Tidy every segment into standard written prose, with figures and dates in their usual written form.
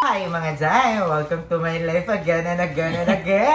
Hi mga Jai! Welcome to my life again and again and again!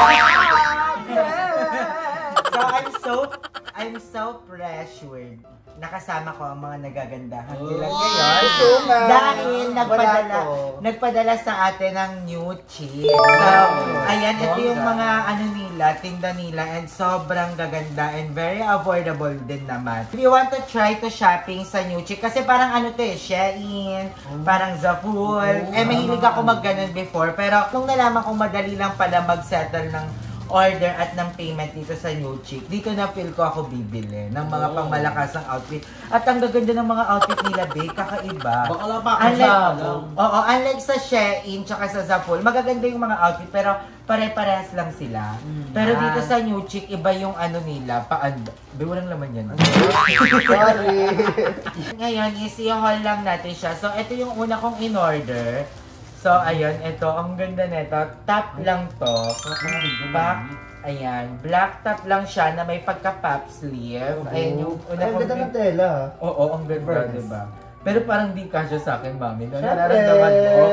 So I'm so pressured. Nakasama ko ang mga nagagandahan nila ngayon. Dahil nagpadala sa atin ng new chick. So, ayan, ito yung mga tinda nila and sobrang gaganda and very affordable din naman. If you want to try to shopping sa new chick, kasi parang Shein, parang Zaful. Mahilig ako mag-ganon before, pero nung nalaman kong madali lang pala mag-settle ng order at ng payment dito sa new chick, dito na feel ko ako bibili ng mga pangmalakasang outfit. At ang gaganda ng mga outfit nila, babe, kakaiba. Bakala pa ako unlike sa Shein tsaka sa Zaful, magaganda yung mga outfit pero pare-parehas lang sila. Pero dito sa new chick, iba yung nila, walang laman yan. Sorry. Ngayon, isi-haul lang natin siya. So, ito yung una kong in-order. So, ayun, ito, ang ganda nito. Top lang to. Back, ayan. Black top lang siya na may pagka-pop sleeve. Ayan yung una kong... Ang ganda ng tela. Oo, ang ganda, diba? Pero parang di kasya sa akin, mami. Nararamdaman mo.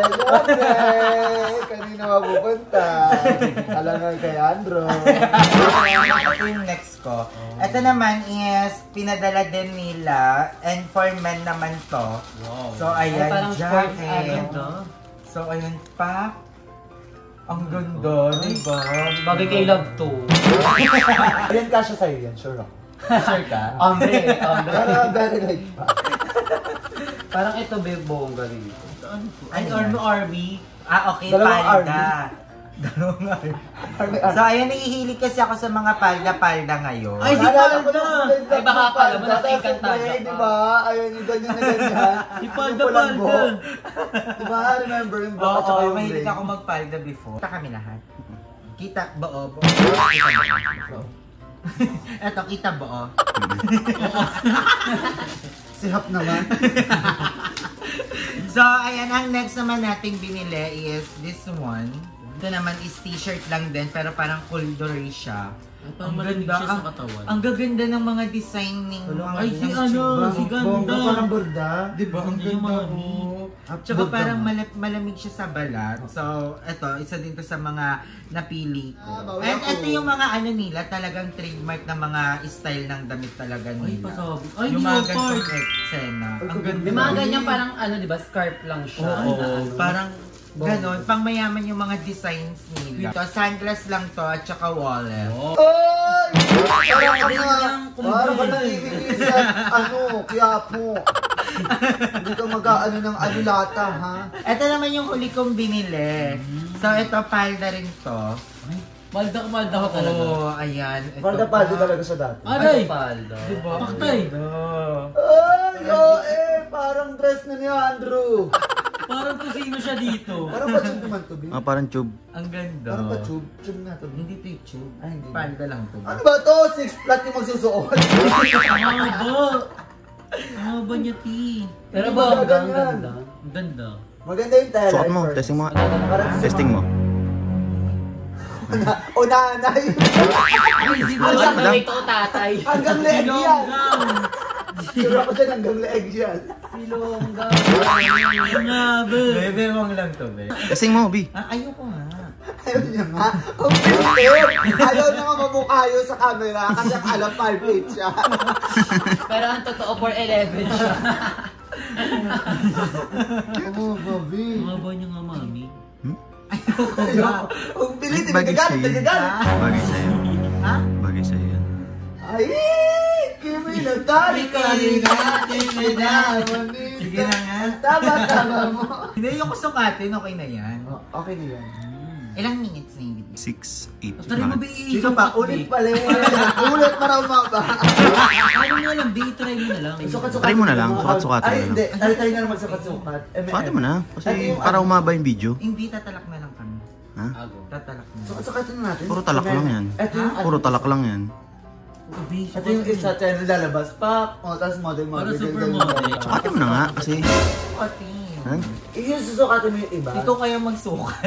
Kanina mapupunta. Alam nga kay Andrew. Ito yung next ko. Ito naman is, pinadala din nila. And for men naman to. Wow. So, ayan, parang sports jacket. So, ayun pa. Ang ganda, diba? Bagay kay Love to. Ayan kasya sa'yo yan, sure ako. Sure ka? Ombre. Parang very light pa. Parang ito, babe, bongga rin. Ay, Army. Okay, Dalawang palda. Dalawang army. So, ayun, nahihilig kasi ako sa mga palda-palda ngayon. Ay, si Palda! Ay, baka akala mo nasa Encantada ka. Diba? Ayun, yung ganyan na ganyan. Si Palda. Diba? Remember yung buhok at saka Oo, yung mahilig ring. ako magpalda before. Kita kami lahat. Kita, buo. Eto, kita, buo. Sihap naman. So, ayan, ang next naman nating binili is this one. Ito naman is t-shirt lang din, pero parang kuldory siya. Ang ganda siya sa katawan. Ang gaganda ng mga designing. Ay, si ganda. Bongga parang burda. Diba? Ang Hindi yung ganda mami. Tsaka parang malamig siya sa balat. So, ito, isa din to sa mga napili ko. bawi And ako. ito yung mga nila, talagang trademark na mga style ng damit talaga Ay, nila. pasabi. Ay, Yung mga leopard. ganitong eksena. Ang ganda. May mga ganyan parang diba, scarf lang siya. Oo, parang ganon. Pang mayaman yung mga designs nila. Ito, sunglass lang to at saka wallet. Ay! Parang ka kumbay. nangihingi sa Quiapo. Hindi ka mag-ano ng alulata, ha? Ito naman yung huli kong binili. So, ito, palda rin to. Malda ko talaga. Oo, ayan. Ito Palda-palda pa. talaga sa dati. Aray! Palda. Diba? Paktay. Ay, parang dress na ni Andrew. Parang kusino siya dito. Parang pa-tube naman to, Bin. Parang tube. Ang ganda. Parang pa-tube. Tube nga to, Bin. Hindi to yung tube. Ay, hindi. Palda lang to. Ano ba to? 6 flat yung magsusuot. Ang ba niya, T? Pero Hindi ba, ba ang ganyan? ganda. Ang ganda. Maganda yung tela. Sukat mo, at first. testing mo. Parang Testing mo. O nanay. Ay, siguro Ang ganda. ito tatay. Hanggang leeg yan. Silonggang. Sure ako dyan hanggang leeg yan. Silonggang. Grabe. Bebe, wang lang to, be. Testing mo, B. Ayoko nga. Ayaw niya nga. Ang pilit. Ayaw niya nga mabukayo sa camera kasi ang alam 5'8 siya. Pero ang totoo 4'11 siya. Oo, babi. Mga ba niya nga, mami? Ang pilit. Bagay Nagagalit. sa'yo. Nagagalit. Bagay sa'yo. Ha? Bagay sa'yo yan. Ay! Kimi na tari ka rin natin Sige na nga. Tama mo. Hindi, yung kusukatin, okay na yan. Okay na yan. Ilang minutes na yung video? 6, 8. Try mo, Bakit? B. Sino pa? Ulit pala yan. Ulit para umaba. Ano mo lang, B. Try mo na lang. Try mo na lang. Sukat-sukatin Ay, mo hindi. lang. Tayo na lang magsukat-sukat. Sukatin mo na. Kasi para umaba yung video. Hindi, tatalak na lang kami. Ha? Tatalak na. Sukat-sukatin na natin. Puro talak lang yan. Ito yung Puro talak lang yan. Ito yung isa tayo lalabas pa. O, tapos model. Para supermodel. Sukatin mo na nga. Kasi, Sukatin. ha? Yung susukatin mo yung iba. Ikaw kaya magsukat.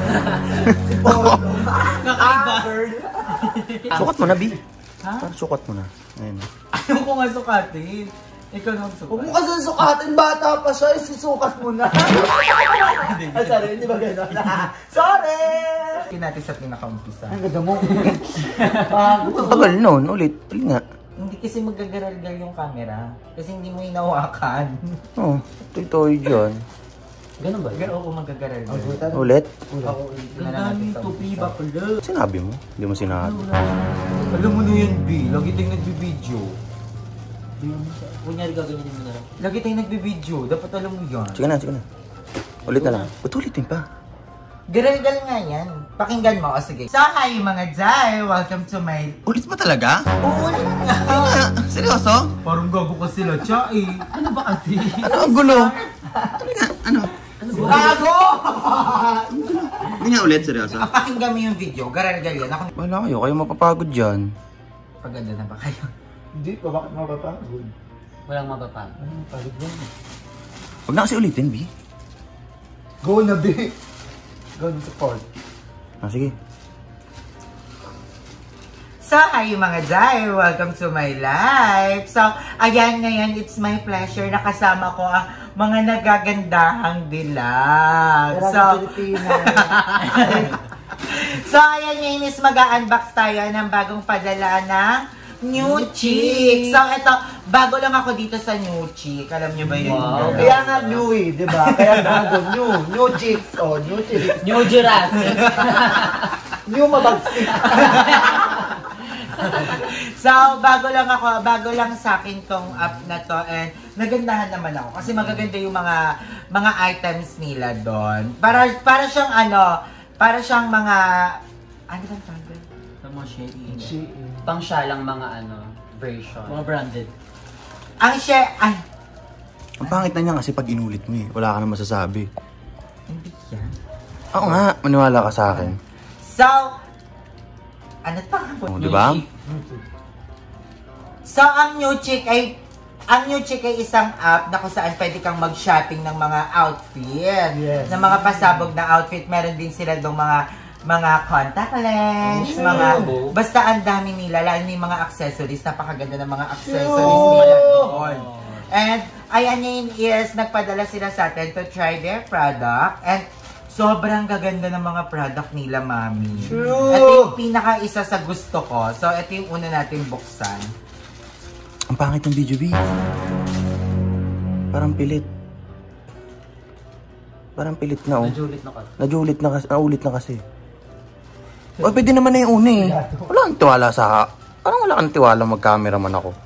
Kakaiba. Sukat mo na, B. Ha? Para sukat mo na. Ayun. Ayaw ko nga sukatin. Ikaw na magsukat. Huwag mo kasi sukatin. Bata pa siya. Isusukat mo na. Sorry, hindi ba gano'n? Sorry! Hindi natin sa pinakaumpisa. Ang ganda mo. Tagal nun, ulit. Ulit nga. Hindi kasi magagaralgal yung camera. Kasi hindi mo inawakan. Oo, toy-toy dyan. Ganun ba? Oo, magagaralgal. Ulit? Oo, Ganda yung tupi ba pala? Sinabi mo? Hindi mo sinabi. Alam mo na yan, B. Lagi tayong nagbibideo. Kunyari gaganyanin mo na lang. Lagi tayong nagbibideo. Dapat alam mo yan. Sige na, sige na. Ulit na lang. Ba't ulitin pa? Garalgal nga yan. Pakinggan mo. O sige. So, hi mga Jai! Welcome to my... Ulit ba talaga? Ulit nga! Seryoso? Parang gago ka sila, Cha eh. Ano ba kasi? Ano ang gulo? Ano? Gago! Hindi nga ulit, seryoso? Pakinggan mo yung video. Garalgal yan. Ako... Wala kayo mapapagod dyan. Paganda na ba kayo? Hindi pa, bakit mapapagod? Walang mapapag. Anong pagod yan? Huwag na kasi ulitin, B. Go na, B. Go na support. Ah, sige. So, hi mga Jai! Welcome to my life! So, ayan ngayon, it's my pleasure na kasama ko ang mga nagagandahang dilag. So, ayan ngayon is mag-unbox tayo ng bagong padala ng New Chick. So, ito, bago lang ako dito sa New Chick. Alam niyo ba yun? Wow. Kaya nga new eh, di ba? Kaya bago, new chicks. Oh, new chicks. New Jurassic! New mabagsik. So, bago lang sa akin tong app na to and nagandahan naman ako kasi magaganda yung mga items nila doon. Para siyang mga ano bang tawag? Sa mga Shein. Shein. Pang siya lang mga version. Mga branded. Ang share ay Ang pangit na niya kasi pag inulit mo eh. Wala ka na masasabi. hindi yan. Oo nga, maniwala ka sa akin. So, ano pa? Oh, di ba? So, ang New Chick ay isang app na kung saan pwede kang mag-shopping ng mga outfit. Yes. Ng mga pasabog na outfit. Meron din sila dong mga contact lens, basta ang dami nila, lalo yung mga accessories, napakaganda ng mga accessories nila doon. And, ayan yun is, nagpadala sila sa atin to try their product, and sobrang gaganda ng mga product nila, mami. True. Ito yung pinaka-isa sa gusto ko, so ito yung una natin buksan. Ang pangit ng video, B. Parang pilit. Parang pilit na, oh. Najulit na kasi. Naulit na kasi. O, pwede naman na yung una eh. Wala kang tiwala parang wala kang tiwala mag-cameraman ako.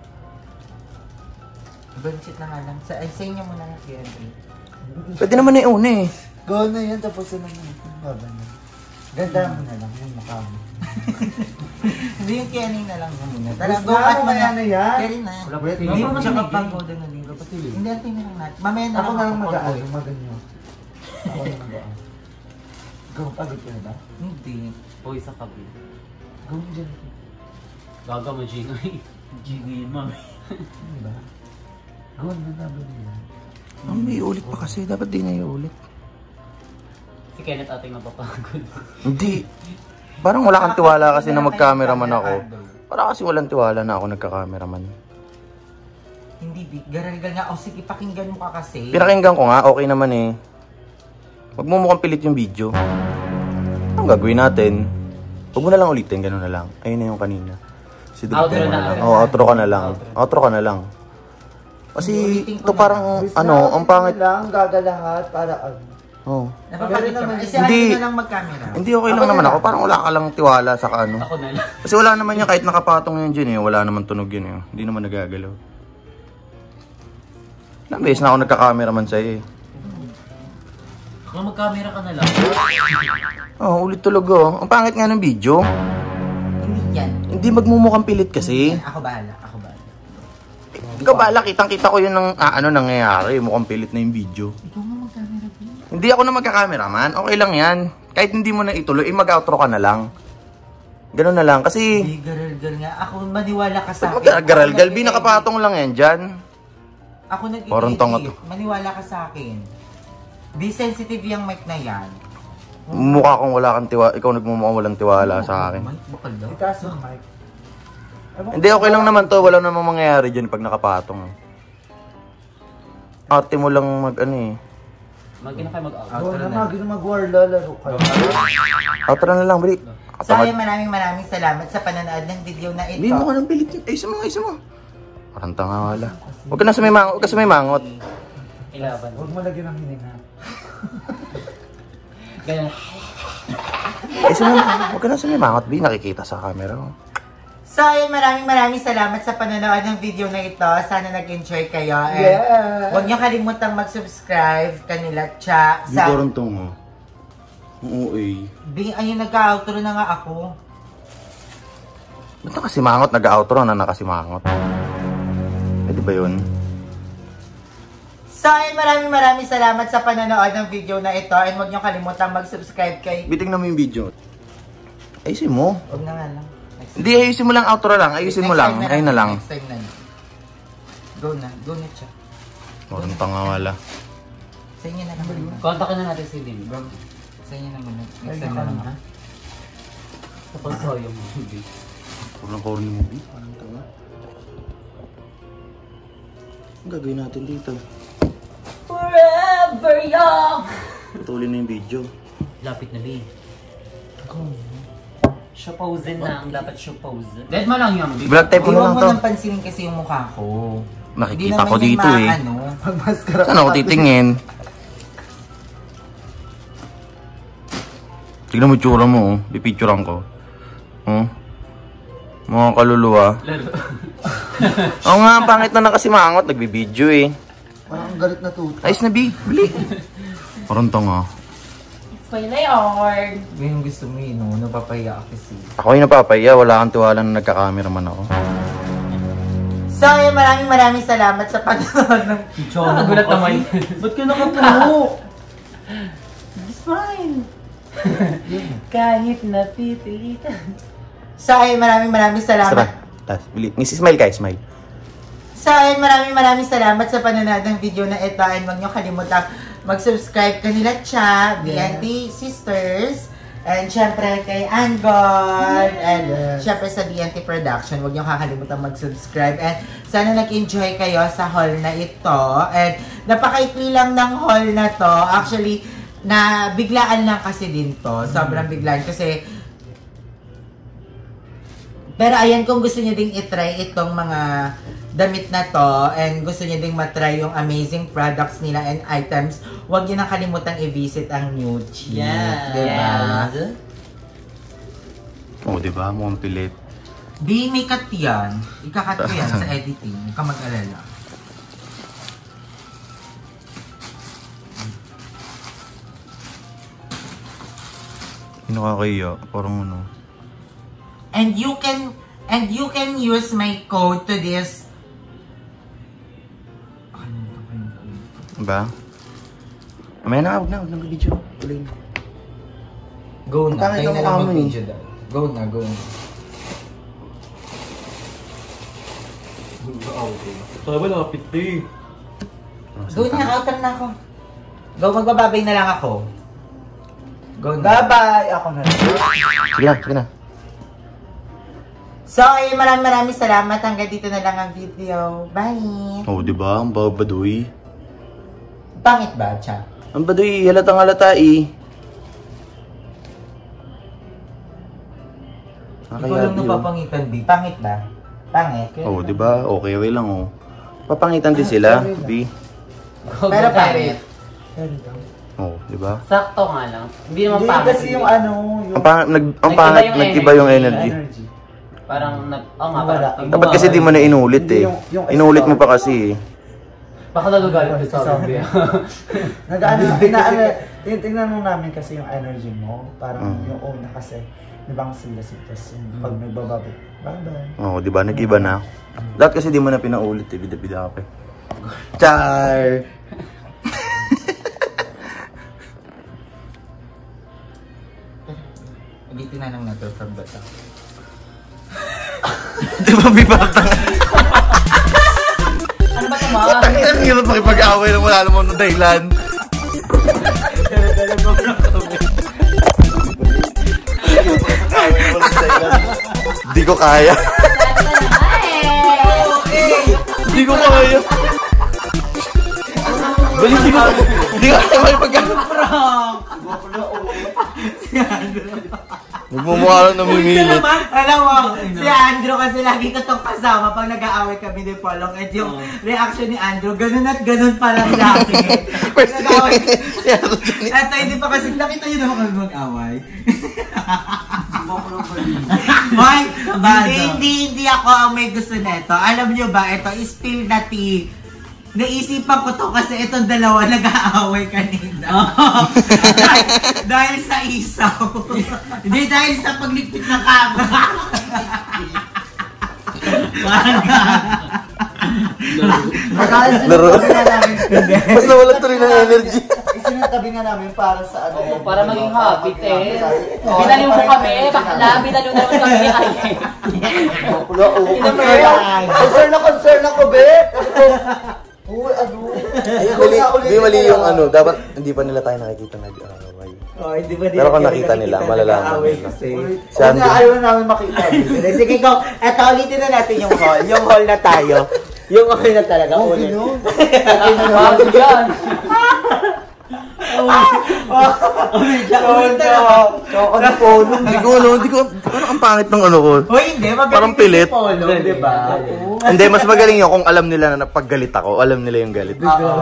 Bansit na nga lang. Sa inyo muna na Q&A. Pwede naman na yung una eh. Go na yan, tapos na naman. Baba na. Ganda mo na lang yung mukha mo. Hindi yung Q&A na lang muna. Gusto mo kaya na yan? Kaya na. Hindi mo siya kapag-golden na din. Hindi, atin na lang natin. Mamaya na Ako na lang mag-aal, mag-aal. maganyo. Ako na mag-aal. Go, pagod ka na ba? Hindi. Uy, sa kabi. Go dyan. Gaga mo, Gino. Gino yun, mami. Ano ba? Go na naman yan. Ang may ulit pa kasi. Dapat di na iulit. Si Kenneth ating napapagod. Hindi. Parang wala kang tiwala kasi na mag-cameraman ako. Para kasi walang tiwala na ako nagka-cameraman. Hindi, Vic. Garalgal nga. O sige, pakinggan mo ka kasi. Pinakinggan ko nga, okay naman eh. Huwag mo mukhang pilit yung video. Ang gagawin natin? Huwag mo na lang ulitin, gano'n na lang. Ayun na yung kanina. Outro na lang. Oo, outro ka na lang. Outro ka na lang. Kasi ito parang, ang pangit. lang, gaga lahat, para Oo. Napapagod ka ba? Eh, si Hindi. Alvin na lang mag-camera. Hindi okay lang naman ako. Parang wala ka lang tiwala sa ano. Ako na lang. Kasi wala naman yan, kahit nakapatong yun dyan eh. Wala naman tunog yun eh. Hindi naman nagagalaw. Ilang beses na ako nagka-cameraman sa'yo eh. Kung mag-camera ka na lang. Oo, ulit talaga. Ang pangit nga ng video. Hindi yan. Hindi magmumukhang pilit kasi. Ako bahala. Ako bahala. Ikaw bala, kitang-kita ko yun ng nangyayari. Mukhang pilit na yung video. Ikaw nga mag-camera, Vic. Hindi ako na magka-cameraman. Okay lang yan. Kahit hindi mo na ituloy, mag-outro ka na lang. Ganun na lang. Kasi, Hindi, garalgal nga. Ako, maniwala ka sa akin. mag-garalgal, nakapatong lang yan dyan. Ako Parang tanga to. nag-edit. Maniwala ka sa akin. Di sensitive yung mic na yan. Mukha kong wala kang tiwala. Ikaw nagmumukhang walang tiwala sa akin. Mic, bakal daw. itaas yung mic. Hindi, okay lang naman to. Wala namang mangyayari dyan pag nakapatong. Ate mo lang Mag-ina kayo mag-out. Doon na mag-warlalaro kayo. Outro na lang, Bri. So ayun, maraming salamat sa panonood ng video na ito. Hindi mo ka ng pilit yun. Ayusin mo. Parang tanga wala. Huwag ka na sumimangot. Huwag ka sumimangot. Ilaban. Huwag mo lagyan ng hininga. Ganyan. Huwag ka na sumimangot, Bri. Nakikita sa camera. So ayun, maraming salamat sa panonood ng video na ito. Sana nag-enjoy kayo. And Yeah! huwag niyo kalimutang mag-subscribe kanila Cha. Hindi ko rin tungo. Oo eh. Ayun, nag-outro na nga ako. Ba't nakasimangot? Nag-outro na nakasimangot. Pwede ba yun? So ayun, maraming salamat sa panonood ng video na ito. And huwag niyo kalimutang mag-subscribe kay... Biting na mo yung video. Ayusin mo. Huwag na nga lang. Hindi, ayusin mo lang. Outro lang. Ayusin mo lang. Ayun na lang. Next time na. Go na Cha. Parang tanga wala. Sa inyo na naman. Kontakin na natin si Lim. Sa inyo naman. Next time na naman. Tapos so yung movie. Parang corny movie. Parang tanga. Ang gagawin natin dito? Forever young! Putulin na yung video. Lapit na, Lim. Showposen na ang dapat showposen. Dead mo lang yung big. Vlog type mo Huwag lang mo to. nang pansinin kasi yung mukha ko. Nakikita ko dito eh. Pag-maskara Saan ako titingin? Tignan mo yung tsura mo oh. Pipicturean ko. Oh. Mga kaluluwa. Laro. Oo nga, pangit na nakasimangot. Nagbibideo eh. Parang galit na tuta. Ayos na B. Bili. Parang tanga. Spoiler! Yung gusto mo yun, no? Napapahiya ka kasi. Ako yung napapaya. Wala kang tiwala na nagka-cameraman ako. So, ayun, maraming salamat sa panonood ng video. Nagulat naman. Ba't ka nakapuno? It's fine. Kahit napipilitan. So, ayun, maraming salamat. Tas, bili. Smile ka, smile. So, ayun, maraming salamat sa panonood ng video na ito. And huwag niyo kalimutan mag-subscribe kanila Cha, BNT Sisters, and syempre kay Angol, and syempre sa BNT Production. Huwag niyo kakalimutan mag-subscribe. And sana nag-enjoy kayo sa haul na ito. And napakaikli lang ng haul na to. Actually, na biglaan lang kasi din to. Sobrang biglaan kasi. Pero ayan, kung gusto niyo ding itry itong mga damit na to and gusto niyo ding matry yung amazing products nila and items, huwag niyo nang kalimutang i-visit ang Nude Cheek. Diba? Oo, diba? Mukhang pilit. Di, may cut yan. Ikakat ko yan sa editing. Huwag ka mag-alala. Hindi nakakaya. Parang ano. And you can use my code to this. Diba? Mamaya na, huwag na mag-video. Tuloy na. Go na. Bakit Kayo ang na lang mukha mo mag-video daw. Go na. Kaya ba lapit na eh. Go na, outer na ako. Go, magbababay na lang ako. Go na. Bye-bye! Ako na. Sige na. So, ay maraming salamat. Hanggang dito na lang ang video. Bye! Oo, diba? Ang baduy. Pangit ba, Cha? Ang baduy, halatang halata eh. Ikaw lang napapangitan, B. Pangit ba? Pangit? Oo, diba? Okay lang oh. Papangitan din sila, B. Pero pangit. Oo, diba? Sakto nga lang. Hindi naman Hindi pangit. kasi yung ano, yung Nag-iba yung energy. Parang Wala. parang Dapat kasi di mo na inulit eh. Yung Inulit mo pa kasi eh. baka nagagalit ka sa sabi. Tingnan mo namin kasi yung energy mo. Parang Mm. yung una kasi, di ba ang silas-silas yung pag nagbababit. Bye-bye. Oo, diba? Nag-iba na. Dapat kasi di mo na pinaulit eh. Bida-bida ka pa eh. Char! Ulitin na lang natin from bata. Di ba bibata? Ano ba ito ma? Ang hirap makipag-away na wala naman ng dahilan. Di ko kaya. Di ko kaya. Balik, di ko Hindi ka tayo may pagkakot. Prank! Nagmumukha lang namimilit. Alam mo, si Andrew kasi lagi ko itong kasama pag nag-aaway kami ni Polong. At yung reaction ni Andrew, ganun at ganun parang laki. Nag-aaway. At hindi pa kasi, nakita nyo naman kami mag-away. Hoy, hindi ako ang may gusto neto. Alam nyo ba, ito is spill na tea. Naisipan ko to kasi itong dalawa nag-aaway kanina. dahil sa isaw. Hindi dahil sa pagligpit ng kama. Laro. Mas nawalan tuloy ng energy. Isinatabi nga namin para sa ano. Para maging habit eh. Binaliw mo kami, bakla, binaliw na naman kami. Concern ako, be. Uy, ano? Hindi mali yung ano, dapat hindi pa nila tayo nakikita nag-away. Hindi ba Pero kung nakita nila, malalaman nila. Si Andrew. Ayaw na namin makita. Sige ko, eto ulitin na natin yung haul. Yung haul na tayo. Yung haul na talaga. Ulit. Bago yan. Hindi ko, parang ang pangit ng ano ko. Hoy, hindi. Parang pilit. Diba? Hindi, mas magaling yun kung alam nila na paggalit ako, alam nila yung galit.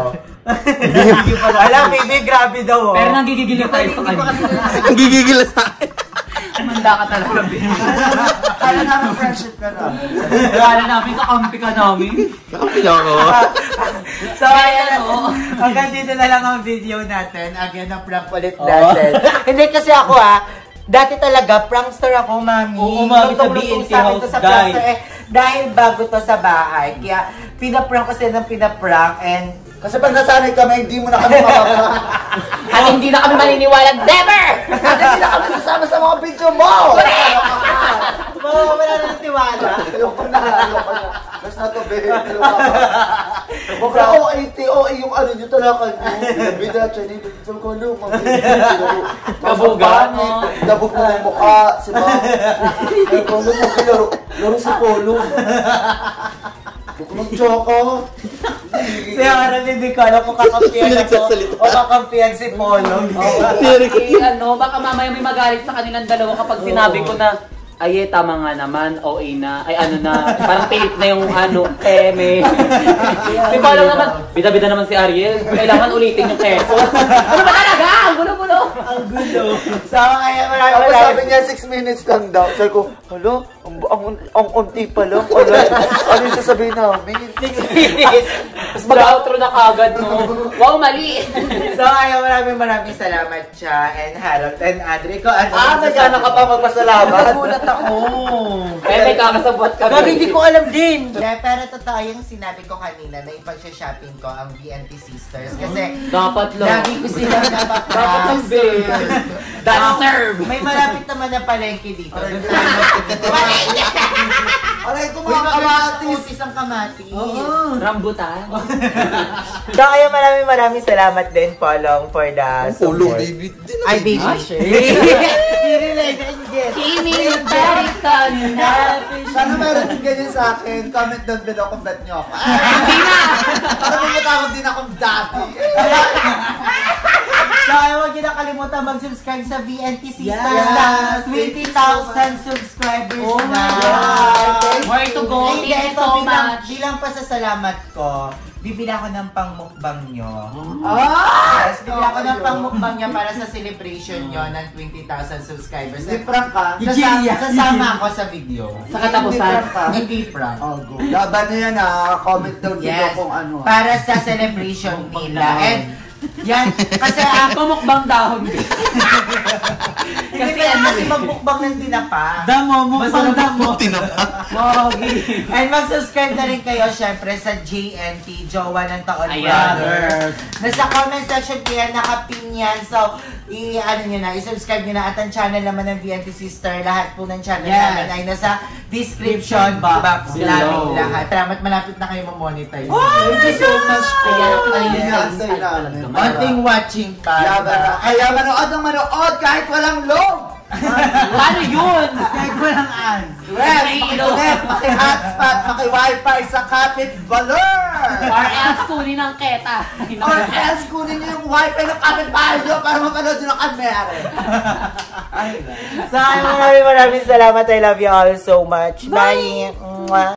Alam, baby, grabe daw. Pero nanggigigil na tayo sa kanya. Ang gigigil na sa akin. Manda ka talaga, baby. Kala namin friendship ka na. Kala namin, kakampi ka namin. Kakampi lang ako. So, ayan, hanggang dito na lang ang video natin. Again, na prank ulit natin. Hindi kasi ako dati talaga, prankster ako, mami. Oo, mami, sa Lutong-lutong BNT sa akin house, to sa guys. plaza, dahil bago to sa bahay. Kaya, pinaprank kasi ng pinaprank and Kasi pag nasanay kami, hindi mo na kami makakala. At hindi na kami maniniwala, never! At hindi na kami kasama sa mga video mo! wala na ng tiwala. Ayoko na. Basta na to, babe. Baka OA yung ano nyo talaga nyo. Bida, Chinese, people ko nung Kabugan, no? Dabog na ng mukha, si Ma'am. Ay, Polo mo, laro si Polo. Huwag mag-choco. Kaya hindi ko alam kung kakampihan ako o kakampihan si Polo. Baka mamaya may magalit sa kanilang dalawa kapag sinabi ko na, ay, tama nga naman, OA na, ay ano na, parang pilit na yung ano, may... Di ba lang naman, bida-bida naman si Ariel, kailangan ulitin yung keso. Ano ba talaga? Ang gulo-gulo! Ang gulo. So, kaya marami. Sabi niya 6 minutes lang daw. Sabi ko, hala, ang unti pa lang. Ano yung sasabihin namin? 6 minutes. Tapos mag-outro na kagad, no? Wow, mali! So, kaya maraming salamat siya and Harold and Andre ko. Nagana ka pa magpasalamat? Nagulat ako. May kakasabot kami. Gagi, hindi ko alam din. Pero totoo yung sinabi ko kanina na ipag-shopping ko ang VNT Sisters. Kasi, dapat lang. lagi ko sila Dapat lang, babe. That's serve. May malapit naman na palengke dito. Aray ko mga kamatis! Isang kamatis. Rambutan. So, kaya maraming salamat din, Polong, for the support. David. Ay, baby. Sana meron din ganyan sa akin. Comment down below kung bet nyo ako. Hindi na! Para pumatawag din akong daddy. So, huwag niyo na kalimutan mag-subscribe sa VNT Sisters na 20,000 subscribers na. Where to go? Thank you so much. Bilang pasasalamat ko, bibili ako ng pangmukbang nyo. Yes, bibili ako ng pangmukbang nyo para sa celebration nyo ng 20,000 subscribers. Hindi prank ka? Sasama ako sa video. Sa katapusan. Hindi prank. Oh, go. Laban na yan comment down below kung ano. Para sa celebration nila. And yan, kasi Pumukbang dahon. kasi magbukbang ng tinapa. Damo, mukbang damo. And mag-subscribe na rin kayo syempre sa JNT, Jowa ng Taon Ayan. Brothers. Nasa comment section kaya nakapin yan. So, i-subscribe nyo na. At ang channel naman ng VNT Sister, lahat po ng channel namin ay nasa description box namin lahat. Salamat, malapit na kayo mamonetize. Thank you so much po. Ayan. Konting watching pa. Kaya manood ng manood kahit walang loob. Paano yun? Kahit walang ads. Well, maki-connect, maki-hotspot, maki-wifi sa Kapit Valor! Or else kunin ang keta. Or else kunin niyo yung wifi ng Kapit Bahay niyo para mapanood nyo ng camera. So, maraming salamat. I love you all so much. Bye! Mwah.